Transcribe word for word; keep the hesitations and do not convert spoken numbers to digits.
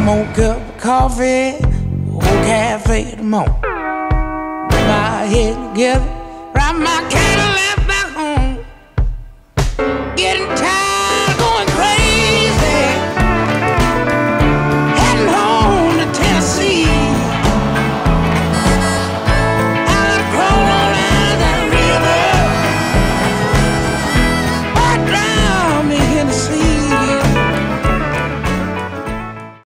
more cup of coffee, old cafe tomorrow. Put my head together, write my